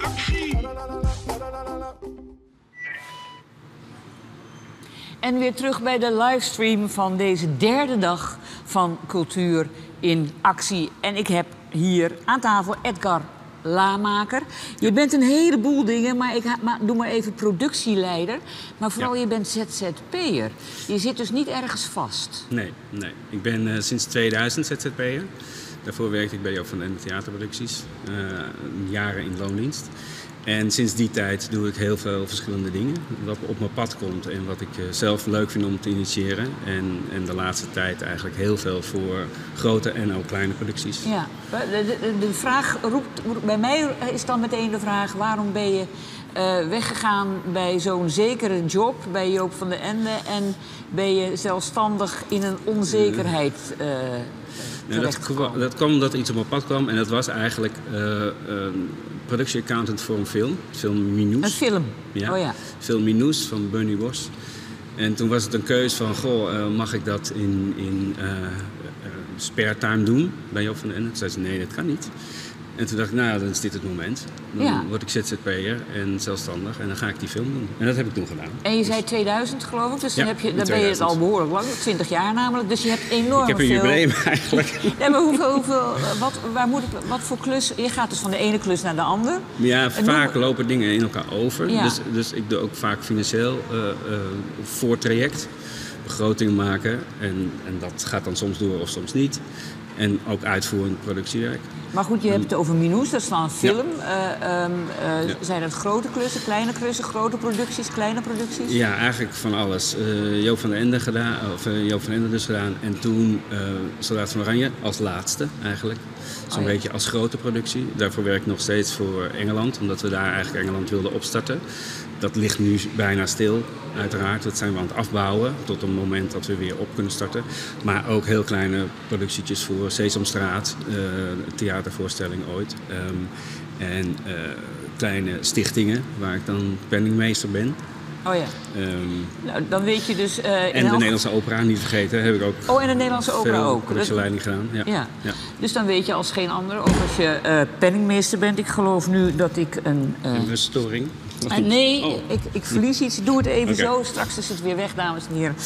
En weer terug bij de livestream van deze derde dag van Cultuur in Actie. En ik heb hier aan tafel Edgar Lamaker. Je bent een heleboel dingen, maar doe maar even productieleider. Maar vooral je bent ZZP'er. Je zit dus niet ergens vast. Nee. Ik ben sinds 2000 ZZP'er. Daarvoor werkte ik bij Joop van den Ende Theaterproducties. Jaren in loondienst. En sinds die tijd doe ik heel veel verschillende dingen. Wat op mijn pad komt en wat ik zelf leuk vind om te initiëren. En de laatste tijd eigenlijk heel veel voor grote en ook kleine producties. Ja, de vraag roept... Bij mij is dan meteen de vraag... waarom ben je weggegaan bij zo'n zekere job bij Joop van den Ende... en ben je zelfstandig in een onzekerheid dat kwam omdat iets op mijn pad kwam. En dat was eigenlijk productieaccountant voor een film. Film Minous. Een film? Ja. Oh ja. Film Minous van Bernie Bos. En toen was het een keus van... mag ik dat in spare time doen bij Joop van den Ende? Toen zei ze, nee, dat kan niet. En toen dacht ik, nou, dan is dit het moment. Dan word ik ZZP'er en zelfstandig en dan ga ik die film doen. En dat heb ik toen gedaan. En je zei 2000 geloof ik, dus dan, dan ben je het 2000. al behoorlijk lang, 20 jaar namelijk. Dus je hebt enorm veel... Ik heb een jubileum eigenlijk. Nee, maar wat voor klus... Je gaat dus van de ene klus naar de andere. Ja, vaak lopen dingen in elkaar over. Ja. Dus ik doe ook vaak financieel voortraject. Begroting maken. En dat gaat dan soms door of soms niet. En ook uitvoerend productiewerk. Maar goed, je hebt het over Minous, dat is dan een film. Zijn dat grote klussen, kleine klussen, grote producties, kleine producties? Ja, eigenlijk van alles. Joop van den Ende gedaan, Joop van den Ende dus gedaan. En toen Soldaat van Oranje als laatste eigenlijk. Zo'n beetje als grote productie. Daarvoor werk ik nog steeds voor Engeland, omdat we daar eigenlijk Engeland wilden opstarten. Dat ligt nu bijna stil, uiteraard. Dat zijn we aan het afbouwen tot een moment dat we weer op kunnen starten. Maar ook heel kleine productietjes voor Sesamstraat, theatervoorstelling ooit. En kleine stichtingen waar ik dan penningmeester ben. Oh ja. Nou, dan weet je dus... en de Nederlandse opera, niet vergeten, heb ik ook. Oh, en de Nederlandse opera ook. Productieleiding gedaan. Ja. Dus dan weet je als geen ander, ook als je penningmeester bent. Ik geloof nu dat ik een... Een storing? Nee, ik verlies iets. Doe het even zo. Straks is het weer weg, dames en heren.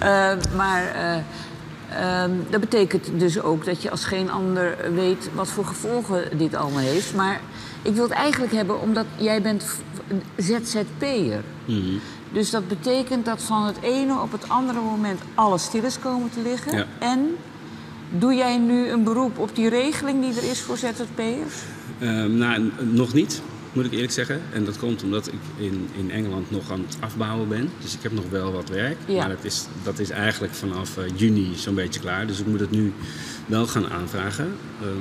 Dat betekent dus ook dat je als geen ander weet wat voor gevolgen dit allemaal heeft. Maar ik wil het eigenlijk hebben omdat jij bent ZZP'er. Mm-hmm. Dus dat betekent dat van het ene op het andere moment alles stil is komen te liggen. Ja. En doe jij nu een beroep op die regeling die er is voor ZZP'ers? Nou, nog niet. Moet ik eerlijk zeggen. En dat komt omdat ik in Engeland nog aan het afbouwen ben. Dus ik heb nog wel wat werk. Ja. Maar dat is eigenlijk vanaf juni zo'n beetje klaar. Dus ik moet het nu wel gaan aanvragen.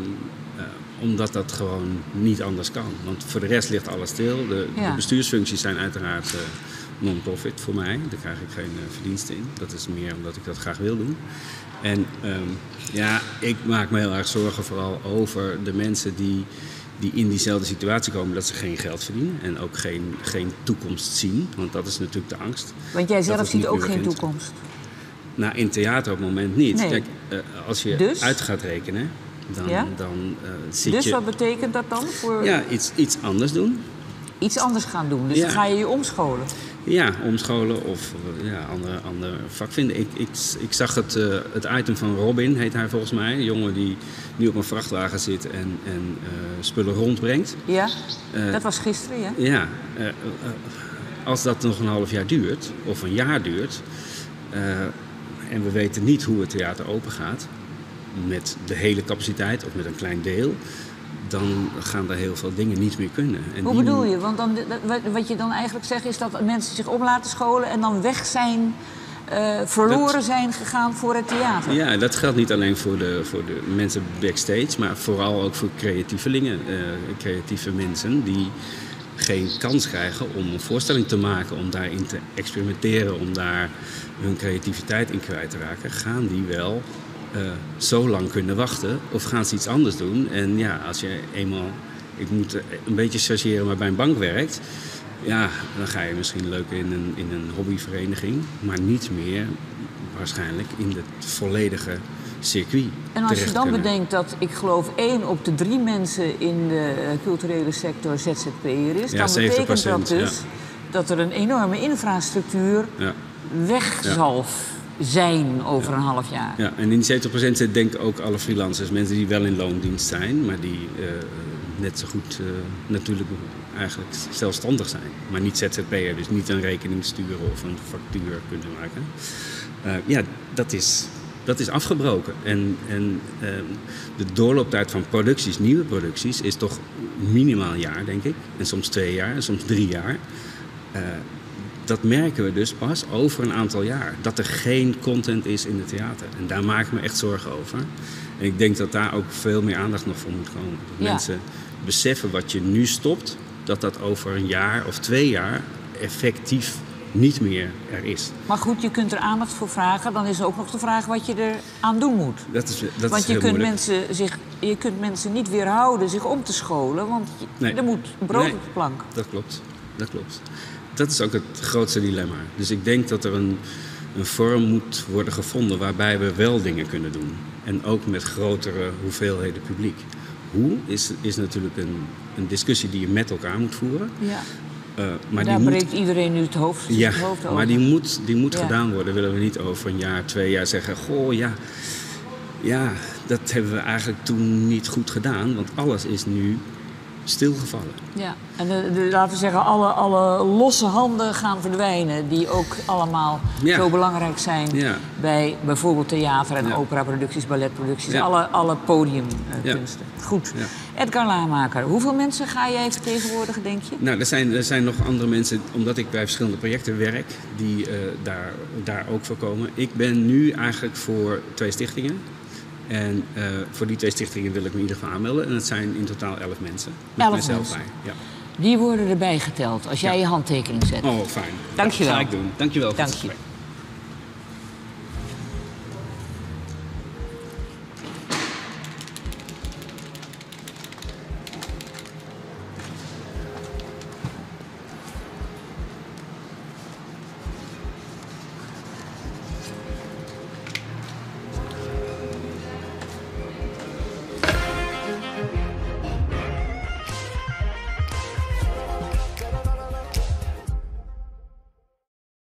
Omdat dat gewoon niet anders kan. Want voor de rest ligt alles stil. De bestuursfuncties zijn uiteraard non-profit voor mij. Daar krijg ik geen verdiensten in. Dat is meer omdat ik dat graag wil doen. En ik maak me heel erg zorgen vooral over de mensen die in diezelfde situatie komen dat ze geen geld verdienen en ook geen toekomst zien. Want dat is natuurlijk de angst. Want jij zelf ziet ook geen toekomst? Nou, in theater op het moment niet. Nee. Kijk, als je uit gaat rekenen, dan zit dus je... wat betekent dat dan? Ja, iets anders doen. Iets anders gaan doen. Dus dan ga je omscholen? Ja, omscholen of ander vak vinden. Ik zag het item van Robin, heet hij volgens mij. Een jongen die nu op een vrachtwagen zit en spullen rondbrengt. Ja, dat was gisteren, ja. Ja, als dat nog een half jaar duurt, of een jaar duurt... en we weten niet hoe het theater open gaat... met de hele capaciteit of met een klein deel... dan gaan er heel veel dingen niet meer kunnen. En hoe bedoel je? Want dan, wat je dan eigenlijk zegt is dat mensen zich om laten scholen... en dan weg zijn, verloren zijn gegaan voor het theater. Ja, dat geldt niet alleen voor de mensen backstage... maar vooral ook voor creatievelingen, creatieve mensen... die geen kans krijgen om een voorstelling te maken... om daarin te experimenteren, om daar hun creativiteit in kwijt te raken... gaan die wel... zo lang kunnen wachten of gaan ze iets anders doen. En ja, als je eenmaal, ik moet een beetje chargeren, maar bij een bank werkt... ja, dan ga je misschien leuk in een hobbyvereniging... maar niet meer waarschijnlijk in de volledige circuit En als je dan kunnen. bedenkt dat, ik geloof, 1 op de 3 mensen in de culturele sector ZZP'er is, Ja, dan betekent dat 70%, dus dat er een enorme infrastructuur weg zal zijn over een half jaar. Ja, en in die 70% zitten denk ik ook alle freelancers. Mensen die wel in loondienst zijn, maar die net zo goed natuurlijk eigenlijk zelfstandig zijn. Maar niet ZZP'er, dus niet een rekening sturen of een factuur kunnen maken. Dat is afgebroken. En de doorlooptijd van producties, nieuwe producties, is toch minimaal een jaar, denk ik. En soms 2 jaar, en soms 3 jaar. Dat merken we dus pas over een aantal jaar. Dat er geen content is in het theater. En daar maak ik me echt zorgen over. En ik denk dat daar ook veel meer aandacht nog voor moet komen. Dat mensen beseffen wat je nu stopt, dat over een jaar of 2 jaar effectief niet meer er is. Maar goed, je kunt er aandacht voor vragen. Dan is er ook nog de vraag wat je er aan doen moet. Want je kunt mensen niet weerhouden zich om te scholen. Want er moet brood op de plank. Dat klopt. Dat is ook het grootste dilemma. Dus ik denk dat er een vorm moet worden gevonden waarbij we wel dingen kunnen doen. En ook met grotere hoeveelheden publiek. Hoe is natuurlijk een discussie die je met elkaar moet voeren. Ja. Maar daar breekt iedereen nu het hoofd over. Maar die moet gedaan worden. Willen we niet over een jaar, 2 jaar zeggen... Goh, ja, dat hebben we eigenlijk toen niet goed gedaan. Want alles is nu stilgevallen. Ja, en laten we zeggen, alle losse handen gaan verdwijnen... die ook allemaal zo belangrijk zijn bij bijvoorbeeld theater- en operaproducties, balletproducties... alle podiumkunsten. Goed. Ja. Edgar Lamaker, hoeveel mensen ga jij vertegenwoordigen, denk je? Nou, er zijn nog andere mensen, omdat ik bij verschillende projecten werk... die daar ook voor komen. Ik ben nu eigenlijk voor 2 stichtingen... En voor die 2 stichtingen wil ik me in ieder geval aanmelden. En het zijn in totaal 11 mensen. Met 11 mijzelf mensen. bij. Ja. Die worden erbij geteld als jij je handtekening zet. Oh, fijn. Dank je wel. Dat ga ik doen. Dank je wel voor het gesprek.